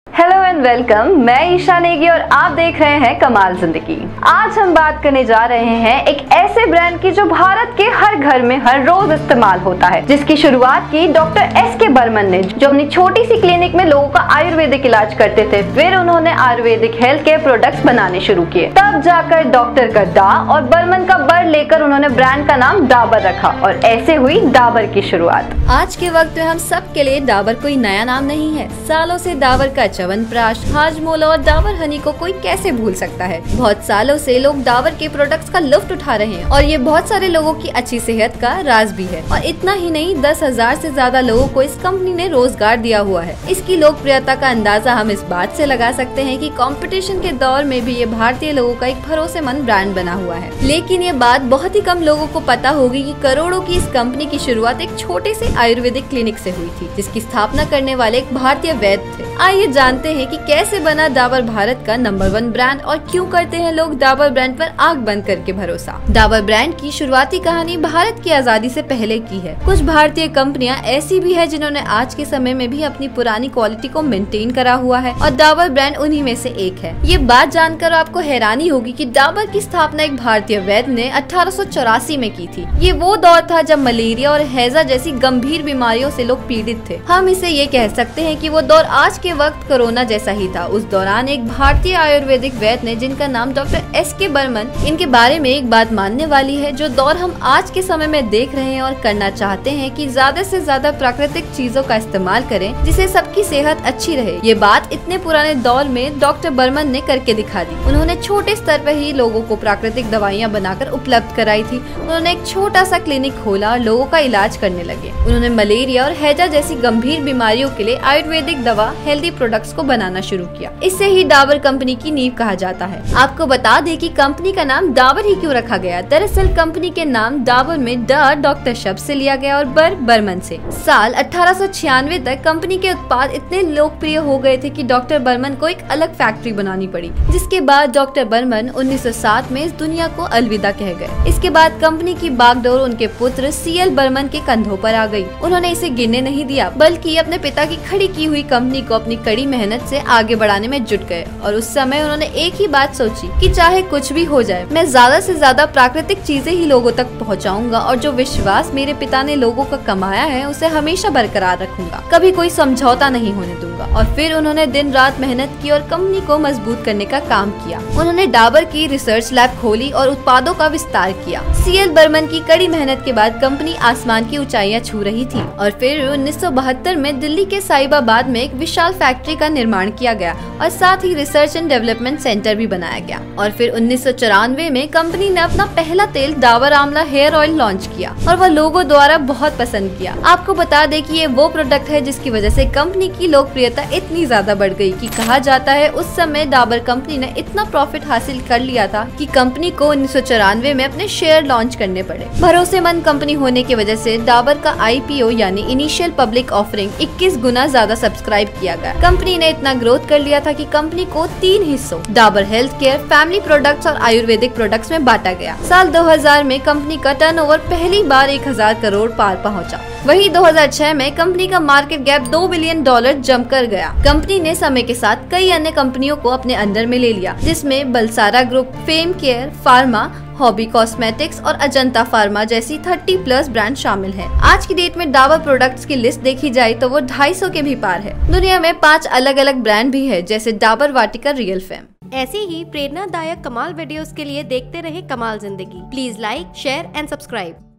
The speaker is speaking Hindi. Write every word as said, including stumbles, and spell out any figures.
हेलो एंड वेलकम, मैं ईशा नेगी और आप देख रहे हैं कमाल जिंदगी। आज हम बात करने जा रहे हैं एक ऐसे ब्रांड की जो भारत के हर घर में हर रोज इस्तेमाल होता है, जिसकी शुरुआत की डॉक्टर एस के बर्मन ने, जो अपनी छोटी सी क्लिनिक में लोगों का आयुर्वेदिक इलाज करते थे। फिर उन्होंने आयुर्वेदिक हेल्थ केयर प्रोडक्ट्स बनाने शुरू किए। तब जाकर डॉक्टर का डा और बर्मन का बर लेकर उन्होंने ब्रांड का नाम डाबर रखा और ऐसे हुई डाबर की शुरुआत। आज के वक्त में हम सब के लिए डाबर कोई नया नाम नहीं है। सालों से डाबर का च्यवनप्राश, हाजमोला और डाबर हनी को कोई कैसे भूल सकता है। बहुत सालों से लोग डाबर के प्रोडक्ट्स का लुत्फ उठा रहे हैं और ये बहुत सारे लोगों की अच्छी सेहत का राज भी है। और इतना ही नहीं, दस हजार से ज्यादा लोगों को इस कंपनी ने रोजगार दिया हुआ है। इसकी लोकप्रियता का अंदाजा हम इस बात से लगा सकते हैं कि कंपटीशन के दौर में भी ये भारतीय लोगों का एक भरोसेमंद ब्रांड बना हुआ है। लेकिन ये बात बहुत ही कम लोगों को पता होगी कि करोड़ों की इस कंपनी की शुरुआत एक छोटे से आयुर्वेदिक क्लिनिक से हुई थी, जिसकी स्थापना करने वाले एक भारतीय वैद्य थे। आइए जानते हैं कि कैसे बना डाबर भारत का नंबर वन ब्रांड और क्यों करते हैं लोग डाबर ब्रांड पर आंख बंद करके भरोसा। डाबर ब्रांड की शुरुआती कहानी भारत की आजादी से पहले की है। कुछ भारतीय कंपनियां ऐसी भी है जिन्होंने आज के समय में भी अपनी पुरानी क्वालिटी को मेंटेन करा हुआ है और डाबर ब्रांड उन्हीं में से एक है। ये बात जानकर आपको हैरानी होगी कि डाबर की स्थापना एक भारतीय वैद्य ने अठारह सौ चौरासी में की थी। ये वो दौर था जब मलेरिया और हैजा जैसी गंभीर बीमारियों से लोग पीड़ित थे। हम इसे ये कह सकते हैं कि वो दौर आज के वक्त कोरोना जैसा ही था। उस दौरान एक भारतीय आयुर्वेदिक वैद्य ने, जिनका नाम डॉक्टर एस के बर्मन, इनके बारे में एक बात मानने वाली है। जो दौर हम आज के समय में देख रहे हैं और करना चाहते हैं कि ज्यादा से ज्यादा प्राकृतिक चीजों का इस्तेमाल करें जिससे सबकी सेहत अच्छी रहे। ये बात इतने पुराने दौर में डॉक्टर बर्मन ने करके दिखा दी। उन्होंने छोटे स्तर पर ही लोगों को प्राकृतिक दवाइयाँ बनाकर उपलब्ध कराई थी। उन्होंने एक छोटा सा क्लिनिक खोला और लोगों का इलाज करने लगे। उन्होंने मलेरिया और हैजा जैसी गंभीर बीमारियों के लिए आयुर्वेदिक दवा, हेल्दी प्रोडक्ट्स को बनाना शुरू किया। इससे ही डाबर कंपनी की नींव कहा जाता है। आपको बता दें कि कंपनी का नाम डाबर ही क्यों रखा गया। दरअसल कंपनी के नाम डाबर में डा डॉक्टर शब्द से लिया गया और बर बर्मन से। साल अठारह सौ छियानवे तक कंपनी के उत्पाद इतने लोकप्रिय हो गए थे कि डॉक्टर बर्मन को एक अलग फैक्ट्री बनानी पड़ी, जिसके बाद डॉक्टर बर्मन उन्नीस सौ सात में इस दुनिया को अलविदा कह गए। इसके बाद कंपनी की बागडोर उनके पुत्र सी एल बर्मन के कंधों पर आ गई। उन्होंने इसे गिरने नहीं दिया, बल्कि अपने पिता की खड़ी की हुई कंपनी को अपनी कड़ी मेहनत से आगे बढ़ाने में जुट गए। और उस समय उन्होंने एक ही बात सोची कि चाहे कुछ भी हो जाए, मैं ज्यादा से ज्यादा प्राकृतिक चीजें ही लोगों तक पहुंचाऊंगा और जो विश्वास मेरे पिता ने लोगों का कमाया है उसे हमेशा बरकरार रखूंगा, कभी कोई समझौता नहीं होने दूंगा। और फिर उन्होंने दिन रात मेहनत की और कंपनी को मजबूत करने का काम किया। उन्होंने डाबर की रिसर्च लैब खोली और उत्पादों का विस्तार किया। सी एल बर्मन की कड़ी मेहनत के बाद कंपनी आसमान की ऊंचाइयां छू रही थी और फिर उन्नीस सौ बहत्तर में दिल्ली के साहिबाबाद में एक विशाल फैक्ट्री का निर्माण किया गया और साथ ही रिसर्च एंड डेवलपमेंट सेंटर भी बनाया गया। और फिर उन्नीस सौ चौरानवे में कंपनी ने अपना पहला तेल डाबर आंवला हेयर ऑयल लॉन्च किया और वह लोगों द्वारा बहुत पसंद किया। आपको बता दें कि ये वो प्रोडक्ट है जिसकी वजह से कंपनी की लोकप्रियता इतनी ज्यादा बढ़ गई कि कहा जाता है उस समय डाबर कंपनी ने इतना प्रॉफिट हासिल कर लिया था कि कंपनी को उन्नीस सौ चौरानवे में अपने शेयर लॉन्च करने पड़े। भरोसेमंद कंपनी होने की वजह से डाबर का आई पी ओ यानी इनिशियल पब्लिक ऑफरिंग इक्कीस गुना ज्यादा सब्सक्राइब किया गया। कंपनी ने इतना ग्रोथ कर लिया था कि कंपनी को तीन हिस्सों Dabur health care, family products और आयुर्वेदिक प्रोडक्ट्स में बांटा गया। साल दो हज़ार में कंपनी का टर्नओवर पहली बार एक हजार करोड़ पार पहुंचा। वहीं दो हज़ार छह में कंपनी का मार्केट गैप दो बिलियन डॉलर जमकर गया। कंपनी ने समय के साथ कई अन्य कंपनियों को अपने अंडर में ले लिया, जिसमें Balsara Group, Fem Care Pharma, Hobby Cosmetics और अजंता फार्मा जैसी तीस प्लस ब्रांड शामिल हैं। आज की डेट में डाबर प्रोडक्ट्स की लिस्ट देखी जाए तो वो ढाई सौ के भी पार है। दुनिया में पांच अलग अलग ब्रांड भी है, जैसे डाबर वाटिका, रियल फेम। ऐसी ही प्रेरणादायक कमाल वीडियोस के लिए देखते रहे कमाल जिंदगी। Please like, share and subscribe.